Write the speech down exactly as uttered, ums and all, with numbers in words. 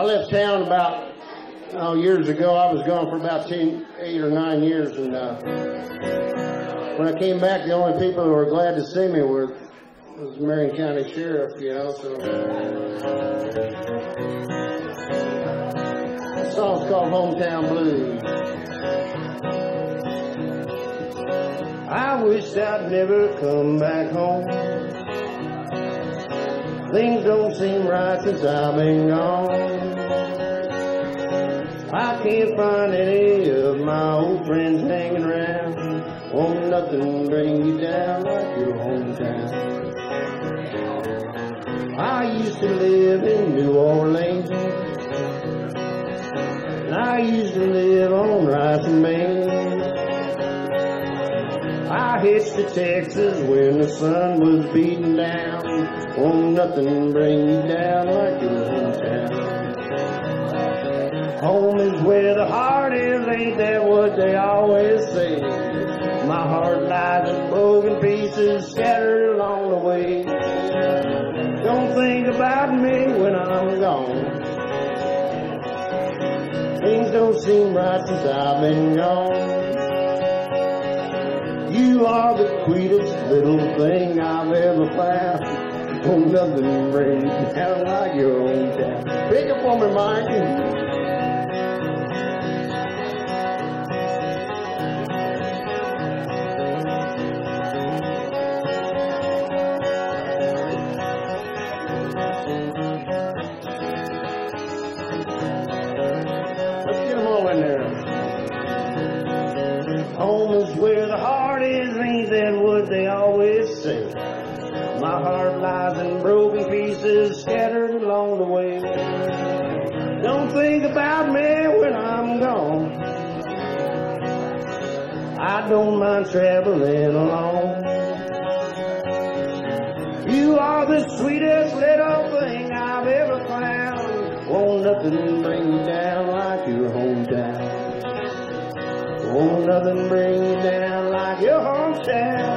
left town about oh, years ago. I was gone for about ten, eight or nine years, and uh, when I came back, the only people who were glad to see me were was the Marion County Sheriff, you know. So the song's called "Hometown Blues." I wish I'd never come back home. Things don't seem right since I've been gone. I can't find any of my old friends hanging around. Won't nothing bring you down like your hometown. I used to live in New Orleans, and I used to live on rice and beans. I hitched to Texas when the sun was beating down. Won't nothing bring you down like your hometown. Home is where the heart is, ain't that what they always say? My heart lies in broken pieces scattered along the way. Don't think about me when I'm gone. Things don't seem right since I've been gone. You are the sweetest little thing I've ever found. Oh, nothing brings you down like your own town. Pick up on me, Mike. Let's get them all in there. Home is where the heart is, ain't that what they always say? My heart lies in broken pieces scattered along the way. Don't think about me when I'm gone. I don't mind traveling alone. You are the sweetest little thing I've ever found. Won't nothing bring you down like your hometown. Won't nothing bring you down like your hometown.